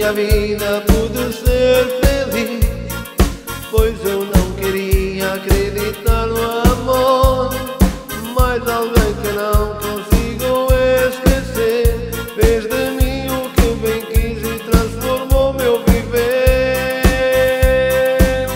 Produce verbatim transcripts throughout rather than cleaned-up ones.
minha vida pude ser feliz, pois eu não queria acreditar no amor. Mas alguém que não consigo esquecer fez de mim o que eu bem quis e transformou meu viver.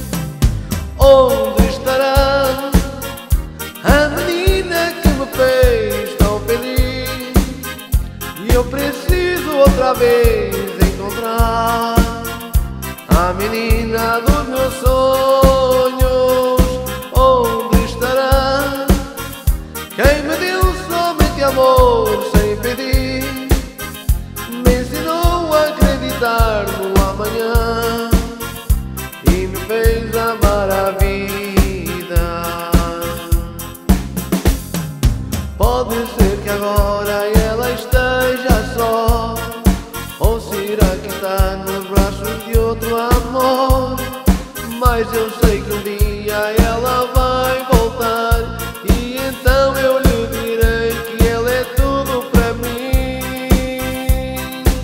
Onde estará a menina que me fez tão feliz? E eu preciso outra vez encontrar a menina dos meus sonhos. Onde estará quem me deu somente amor sem pedir? Me ensinou a acreditar no amanhã e me fez amar a vida. Pode ser que agora ela esteja só, ou será que está nos braços de outro amor? Mas eu sei que um dia ela vai voltar, e então eu lhe direi que ela é tudo para mim.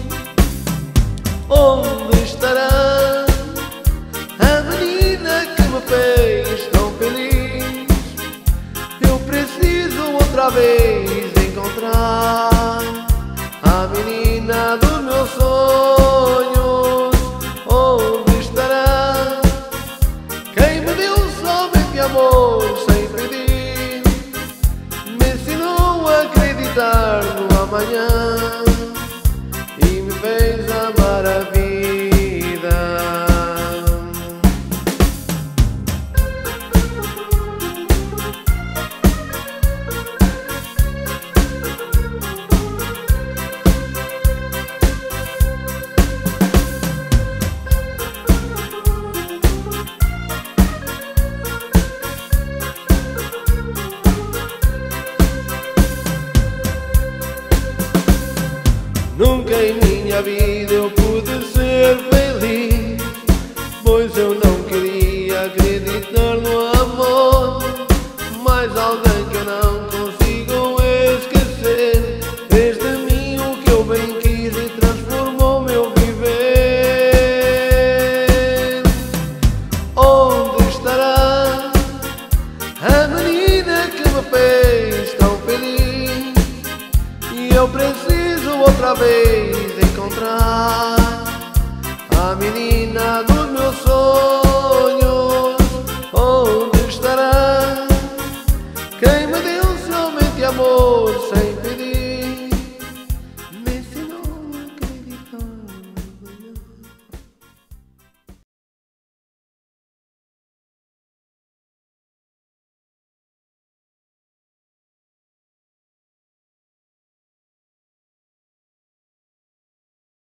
Onde estará a menina que me fez tão feliz? Eu preciso outra vez encontrar a menina dos meus sonhos. Onde estará quem me deu somente amor sem pedir? Me ensinou a acreditar no amanhã e me fez amar a vida. Nunca em minha vida eu pude ser feliz, pois eu não queria acreditar no amor. Mas alguém que eu não consigo esquecer fez de mim o que eu bem quis e transformou meu viver. Onde estará a menina que me fez tão feliz? E eu preciso outra vez encontrar a menina dos meus sonhos. Onde estará quem me deu somente amor sem